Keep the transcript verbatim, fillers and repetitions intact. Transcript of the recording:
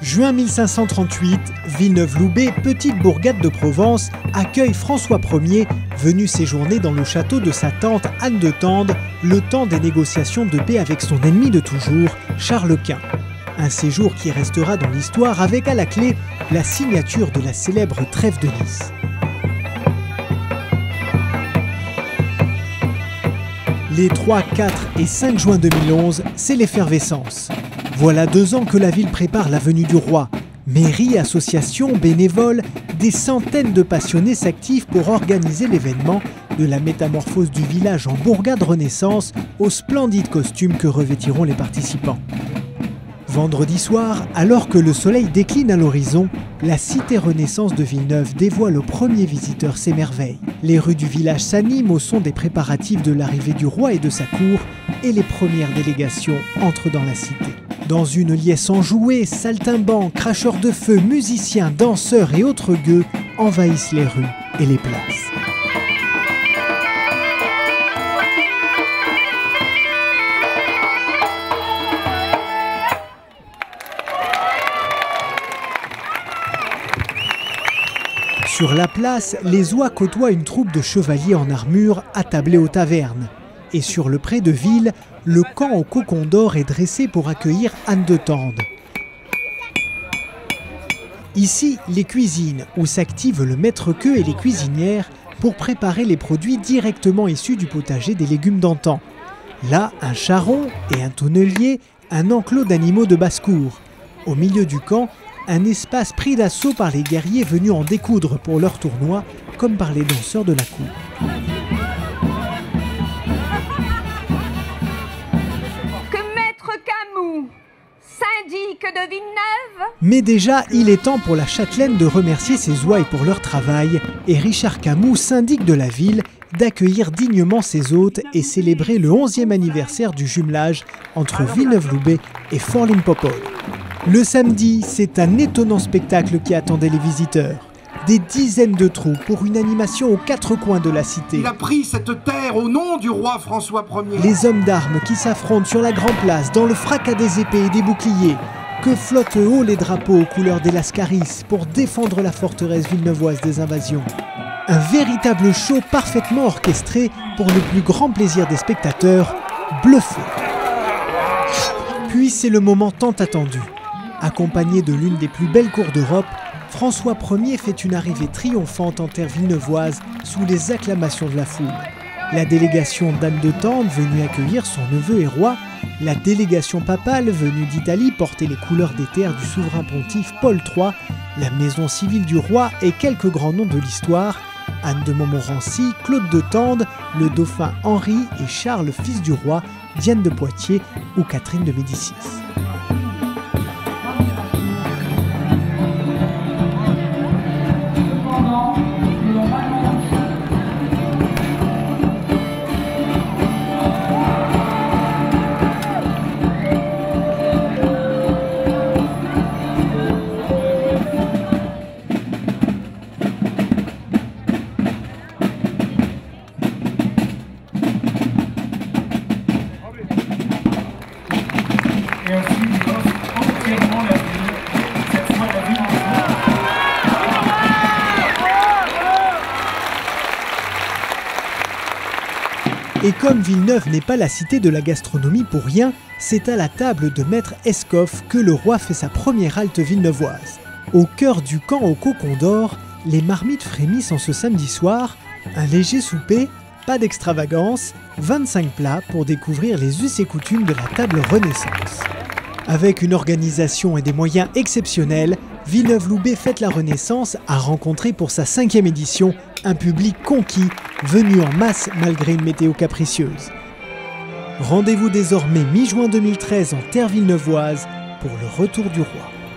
Juin mille cinq cent trente-huit, Villeneuve-Loubet, petite bourgade de Provence, accueille François Ier, venu séjourner dans le château de sa tante Anne de Tende, le temps des négociations de paix avec son ennemi de toujours, Charles Quint. Un séjour qui restera dans l'histoire avec à la clé la signature de la célèbre trêve de Nice. Les trois, quatre et cinq juin deux mille onze, c'est l'effervescence. Voilà deux ans que la ville prépare la venue du roi. Mairie, associations, bénévoles, des centaines de passionnés s'activent pour organiser l'événement, de la métamorphose du village en bourgade Renaissance aux splendides costumes que revêtiront les participants. Vendredi soir, alors que le soleil décline à l'horizon, la cité Renaissance de Villeneuve dévoile aux premiers visiteurs ses merveilles. Les rues du village s'animent au son des préparatifs de l'arrivée du roi et de sa cour, et les premières délégations entrent dans la cité. Dans une liesse enjouée, saltimbanques, cracheurs de feu, musiciens, danseurs et autres gueux envahissent les rues et les places. Sur la place, les oies côtoient une troupe de chevaliers en armure attablés aux tavernes. Et sur le pré de ville, le camp au cocon d'or est dressé pour accueillir Anne de Tende. Ici, les cuisines, où s'activent le maître-queux et les cuisinières pour préparer les produits directement issus du potager des légumes d'antan. Là, un charron et un tonnelier, un enclos d'animaux de basse-cour. Au milieu du camp, un espace pris d'assaut par les guerriers venus en découdre pour leur tournoi, comme par les danseurs de la cour. Syndic de Villeneuve. Mais déjà, il est temps pour la châtelaine de remercier ses ouailles pour leur travail et Richard Camus, syndic de la ville, d'accueillir dignement ses hôtes et célébrer le onzième anniversaire du jumelage entre Villeneuve-Loubet et Fort-Limpopo. Le samedi, c'est un étonnant spectacle qui attendait les visiteurs. Des dizaines de troupes pour une animation aux quatre coins de la cité. Il a pris cette terre au nom du roi François Ier. Les hommes d'armes qui s'affrontent sur la grande place dans le fracas des épées et des boucliers. Que flottent haut les drapeaux aux couleurs des lascaris pour défendre la forteresse villeneuvoise des invasions. Un véritable show parfaitement orchestré pour le plus grand plaisir des spectateurs, bluffés. Puis c'est le moment tant attendu. Accompagné de l'une des plus belles cours d'Europe, François Ier fait une arrivée triomphante en terre villeneuvoise sous les acclamations de la foule. La délégation d'Anne de Tende venue accueillir son neveu et roi, la délégation papale venue d'Italie porter les couleurs des terres du souverain pontife Paul trois, la maison civile du roi et quelques grands noms de l'histoire, Anne de Montmorency, Claude de Tende, le dauphin Henri et Charles, fils du roi, Diane de Poitiers ou Catherine de Médicis. Et ainsi, il offre entièrement la ville, cette fois la ville de Et comme Villeneuve n'est pas la cité de la gastronomie pour rien, c'est à la table de Maître Escoff que le roi fait sa première halte villeneuvoise. Au cœur du camp au cocon d'or, les marmites frémissent en ce samedi soir, un léger souper, pas d'extravagance, vingt-cinq plats pour découvrir les us et coutumes de la table Renaissance. Avec une organisation et des moyens exceptionnels, Villeneuve-Loubet fête la Renaissance a rencontré pour sa cinquième édition un public conquis, venu en masse malgré une météo capricieuse. Rendez-vous désormais mi-juin deux mille treize en terre villeneuvoise pour le retour du roi.